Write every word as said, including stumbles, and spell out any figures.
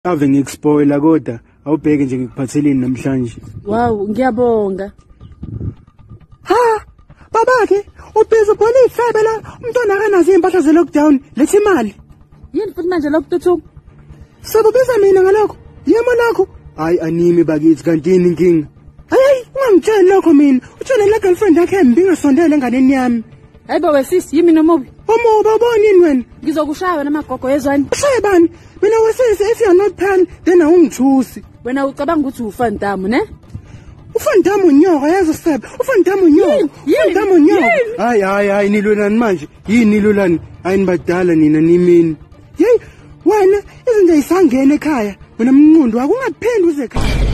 Ave ngikuxpoila kodwa awubheke nje ngikuphatheleni namhlanje. Wow, ngiyabonga. Ha, babake, ubhizi ubona ihlebe la, umntwana akanazo impahla ze lockdown, lethi imali. Yini futhi manje lokuthuthuma? Sabubiza mina ngalokho. Yemo lakho. Hayi animi bakithi kanti yini inkinga? Hayi, ungangitsheli lokho mina. Utshele la girlfriend yakhe embi ngasondele enganeni yami. Hayibo wesisi yimi nomubi. Omubi ubona yini wena? Ngizokushaya namagogo yezwani. Ushaye bani? Mina wesisi if you are not pal then awungithusi. Wena ucabanga ukuthi ufantamu, ne? Ufantamu unyoka yazi sebe. Ufantamu unyoka. Ufantamu unyoka. Hayi hayi hayi nilolani manje? Yini nilolani? Hayi nibadala nina nimini. Hey, wena izinto ayisangena ekhaya. Wena mnqundu akungaphindi uze ekhaya.